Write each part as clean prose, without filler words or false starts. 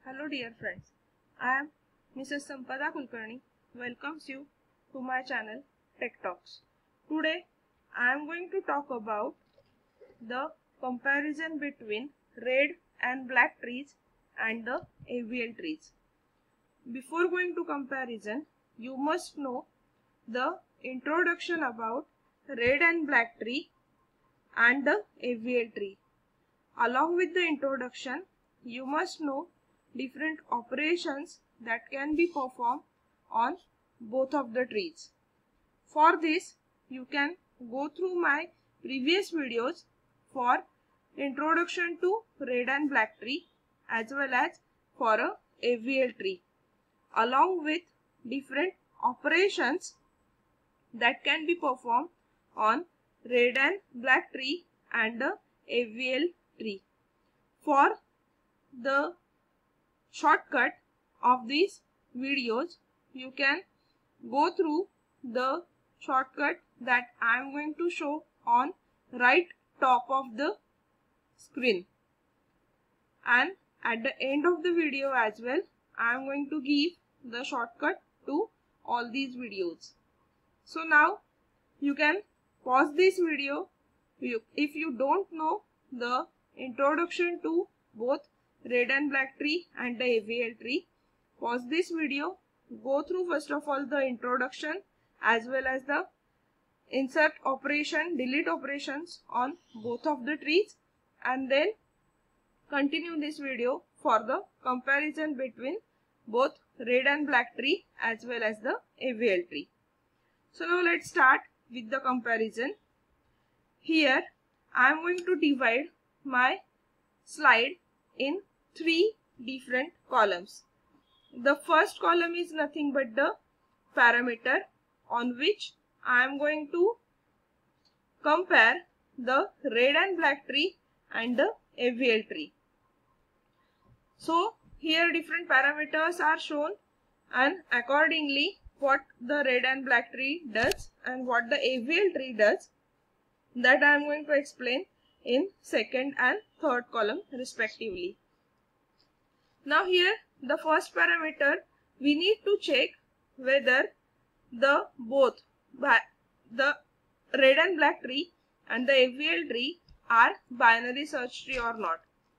Hello dear friends, I am Mrs. Sampada Kulkarni welcomes you to my channel Tech Talks. Today I am going to talk about the comparison between red and black trees and the AVL trees. Before going to comparison, you must know the introduction about red and black tree and the AVL tree. Along with the introduction, you must know different operations that can be performed on both of the trees. For this, you can go through my previous videos for introduction to red and black tree as well as for a AVL tree, along with different operations that can be performed on red and black tree and the AVL tree. For the shortcut of these videos, you can go through the shortcut that I am going to show on right top of the screen, and at the end of the video as well I am going to give the shortcut to all these videos. So now you can pause this video if you don't know the introduction to both red and black tree and the AVL tree. Pause this video, go through first of all the introduction as well as the insert operation, delete operations on both of the trees, and then continue this video for the comparison between both red and black tree as well as the AVL tree. So now let's start with the comparison. Here I am going to divide my slide in three different columns. The first column is nothing but the parameter on which I am going to compare the red and black tree and the AVL tree. So here different parameters are shown, and accordingly what the red and black tree does and what the AVL tree does, that I am going to explain in second and third column respectively. Now here the first parameter, we need to check whether the both the red and black tree and the AVL tree are binary search tree or not.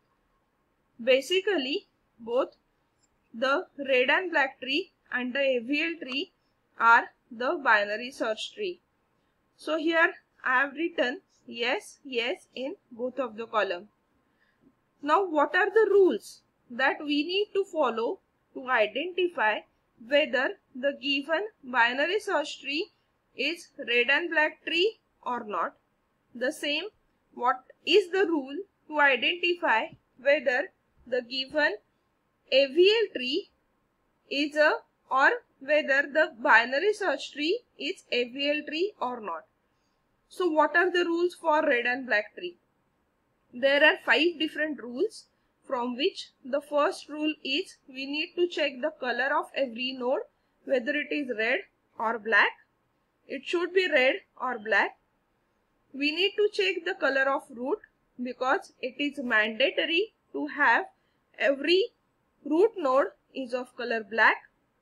Basically both the red and black tree and the AVL tree are the binary search tree. So here I have written yes, yes in both of the column. Now what are the rules that we need to follow to identify whether the given binary search tree is red and black tree or not? The same, what is the rule to identify whether the given AVL tree is or whether the binary search tree is AVL tree or not? So what are the rules for red and black tree? There are 5 different rules, from which the first rule is we need to check the color of every node, whether it is red or black. It should be red or black. We need to check the color of root because it is mandatory to have every root node is of color black.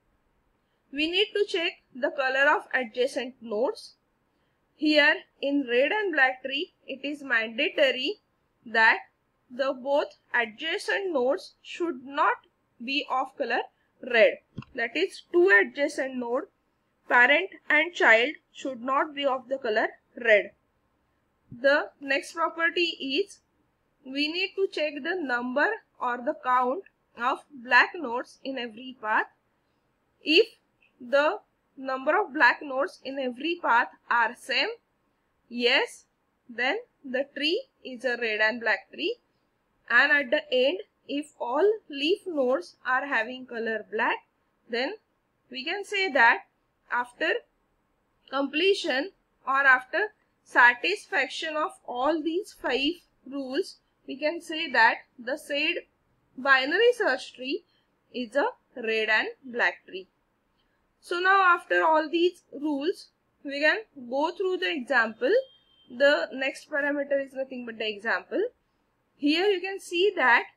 We need to check the color of adjacent nodes. Here in red and black tree, it is mandatory that the both adjacent nodes should not be of color red. That is, two adjacent node, parent and child, should not be of the color red. The next property is we need to check the number or the count of black nodes in every path. If the number of black nodes in every path are same, yes, then the tree is a red and black tree. And at the end, if all leaf nodes are having color black, then we can say that after completion or after satisfaction of all these 5 rules, we can say that the said binary search tree is a red and black tree. So now after all these rules, we can go through the example. The next parameter is nothing but the example. Here you can see that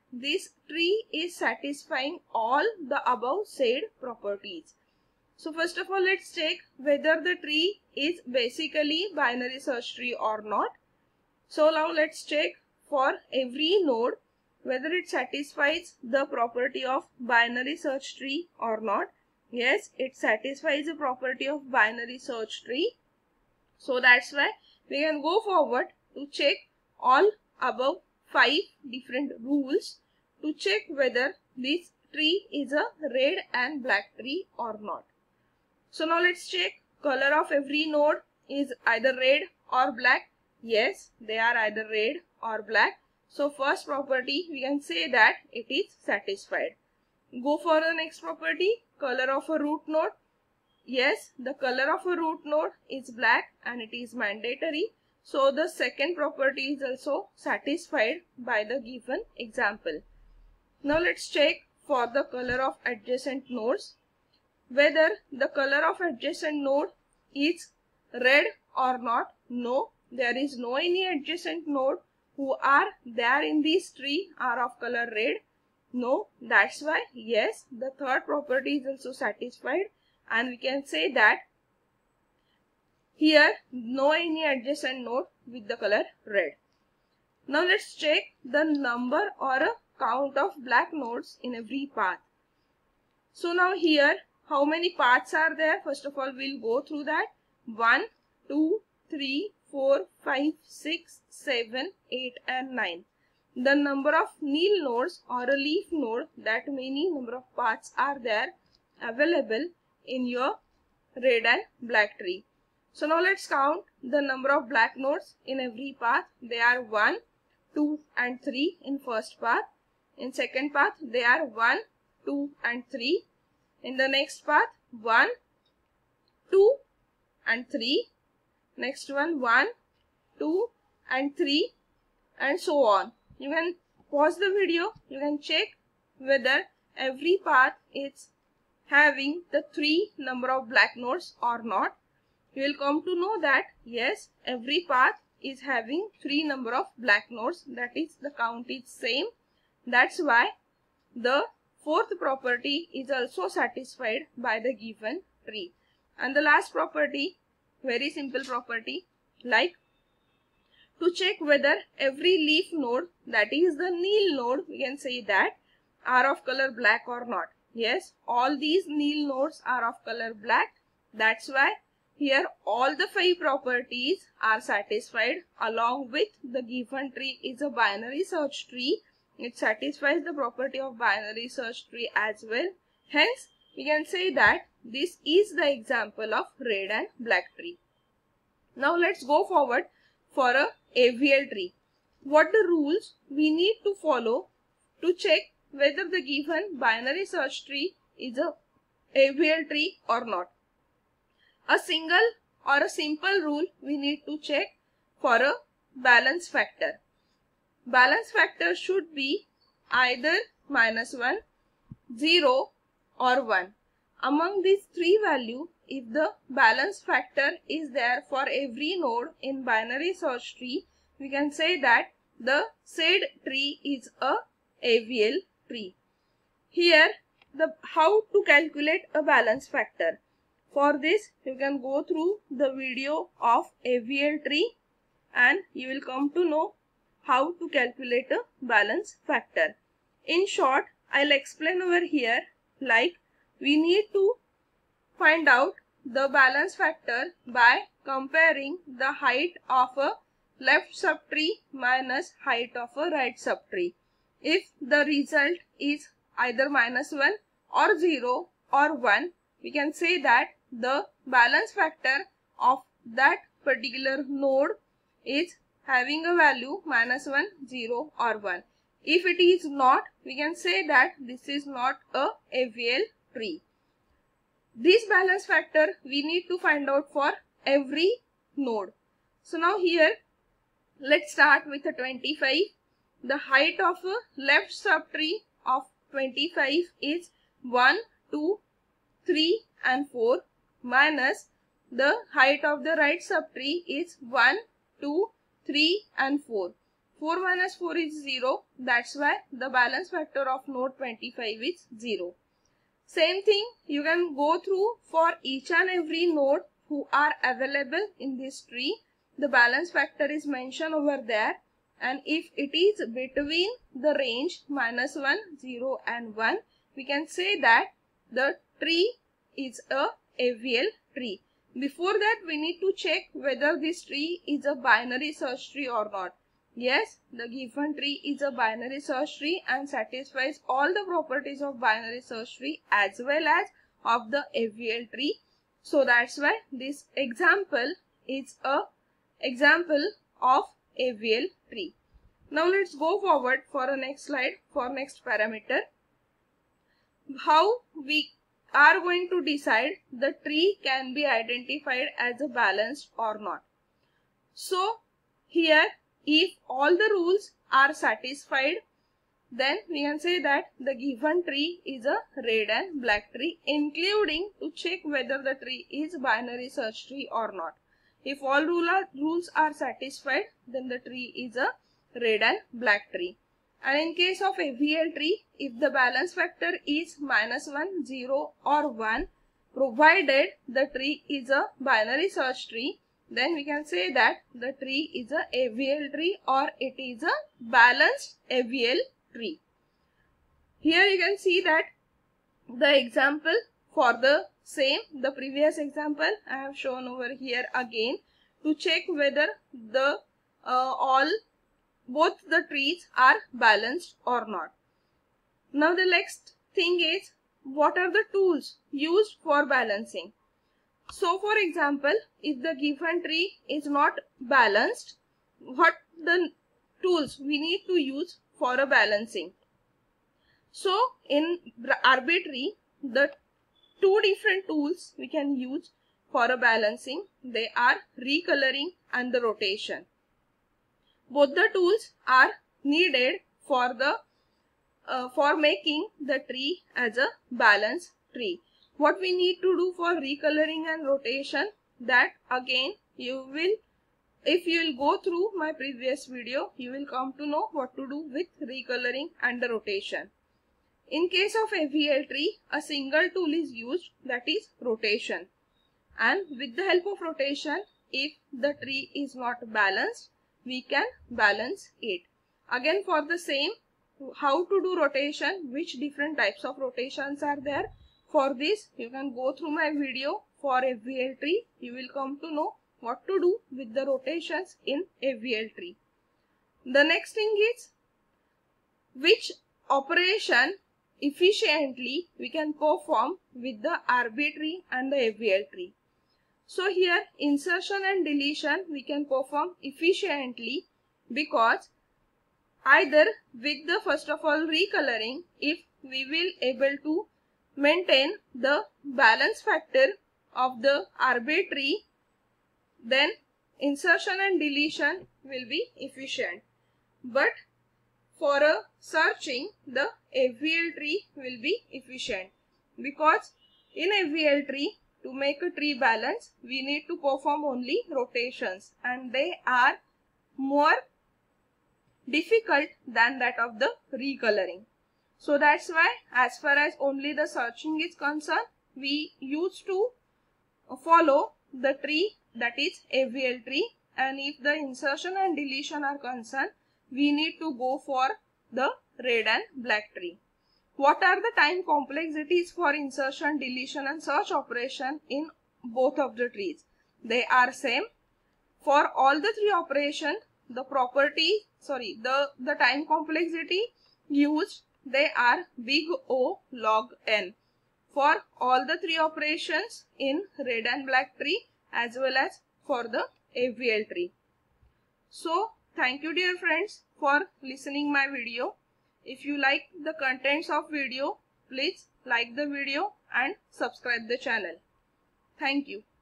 this tree is satisfying all the above said properties. So first of all, let's check whether the tree is basically binary search tree or not. So now let's check for every node whether it satisfies the property of binary search tree or not. Yes, it satisfies the property of binary search tree. So that's why we can go forward to check all above 5 different rules to check whether this tree is a red and black tree or not. So now let's check color of every node is either red or black. Yes, they are either red or black. So first property we can say that it is satisfied. Go for the next property, color of a root node. Yes, the color of a root node is black and it is mandatory. So the second property is also satisfied by the given example. Now let's check for the color of adjacent nodes, whether the color of adjacent node is red or not. No, there is no any adjacent node who are there in this tree are of color red. No, that's why yes, the third property is also satisfied, and we can say that here no any adjacent node with the color red. Now let's check the number or a count of black nodes in every path. So now here how many paths are there? First of all, we'll go through that. 1, 2, 3, 4, 5, 6, 7, 8 and 9. The number of nil nodes or a leaf node, that many number of paths are there available in your red and black tree. So now let's count the number of black nodes in every path. They are 1, 2 and 3 in first path. In second path they are 1, 2 and 3. In the next path 1, 2 and 3. Next one 1, 2 and 3 and so on. You can pause the video. You can check whether every path is having the 3 number of black nodes or not. You will come to know that yes, every path is having 3 number of black nodes. That is, the count is same. That's why the fourth property is also satisfied by the given tree. And the last property, very simple property, like to check whether every leaf node, that is the nil node, we can say that are of color black or not. Yes, all these nil nodes are of color black. That's why here all the 5 properties are satisfied along with the given tree is a binary search tree. It satisfies the property of binary search tree as well. Hence, we can say that this is the example of red and black tree. Now let's go forward for a AVL tree. What the rules we need to follow to check whether the given binary search tree is a AVL tree or not. A single or a simple rule we need to check for a balance factor. Balance factor should be either -1, 0 or 1. Among these 3 values, if the balance factor is there for every node in binary search tree, we can say that the said tree is a AVL tree. Here, how to calculate a balance factor. For this, you can go through the video of AVL tree and you will come to know how to calculate a balance factor. In short, I'll explain over here, like we need to find out the balance factor by comparing the height of a left subtree minus height of a right subtree. If the result is either -1 or 0 or 1, we can say that the balance factor of that particular node is having a value -1, 0 or 1. If it is not, we can say that this is not a AVL tree. This balance factor we need to find out for every node. So now here, let's start with a 25. The height of a left subtree of 25 is 1, 2, 3 and 4 minus the height of the right subtree is 1, 2, 3 and 4. 4 minus 4 is 0. That's why the balance factor of node 25 is 0. Same thing you can go through for each and every node who are available in this tree. The balance factor is mentioned over there, and if it is between the range -1, 0 and 1, we can say that the tree is a AVL tree. Before that, we need to check whether this tree is a binary search tree or not. Yes, the given tree is a binary search tree and satisfies all the properties of binary search tree as well as of the AVL tree. So that's why this example is a example of AVL tree. Now let's go forward for the next slide for next parameter. How we are going to decide the tree can be identified as a balanced or not. So here, if all the rules are satisfied, then we can say that the given tree is a red and black tree, including to check whether the tree is binary search tree or not. If all rules are satisfied, then the tree is a red and black tree. And in case of AVL tree, if the balance factor is -1, 0 or 1, provided the tree is a binary search tree, then we can say that the tree is a AVL tree or it is a balanced AVL tree. Here you can see that the example for the same, the previous example I have shown over here again to check whether the both the trees are balanced or not. Now the next thing is, what are the tools used for balancing? So for example, if the given tree is not balanced, what the tools we need to use for a balancing? So in arbitrary, the two different tools we can use for a balancing, they are recoloring and the rotation. Both the tools are needed for the for making the tree as a balanced tree. What we need to do for recoloring and rotation, that again you will, if you will go through my previous video, you will come to know what to do with recoloring and the rotation. In case of AVL tree, a single tool is used, that is rotation. And with the help of rotation, if the tree is not balanced, we can balance it. Again for the same, how to do rotation, which different types of rotations are there. For this, you can go through my video for AVL tree. You will come to know what to do with the rotations in AVL tree. The next thing is, which operation efficiently we can perform with the arbitrary and the AVL tree. So here insertion and deletion we can perform efficiently, because either with the first of all recoloring, if we will able to maintain the balance factor of the arbitrary, then insertion and deletion will be efficient. But for a searching, the AVL tree will be efficient, because in AVL tree, to make a tree balance, we need to perform only rotations, and they are more difficult than that of the recoloring. So that's why, as far as only the searching is concerned, we used to follow the tree, that is AVL tree, and if the insertion and deletion are concerned, we need to go for the red and black tree. What are the time complexities for insertion, deletion and search operation in both of the trees? They are same. For all the three operations, the time complexity used, they are big O log n for all the three operations in red and black tree as well as for the AVL tree. So thank you dear friends for listening my video. If you like the contents of video, please like the video and subscribe the channel. Thank you.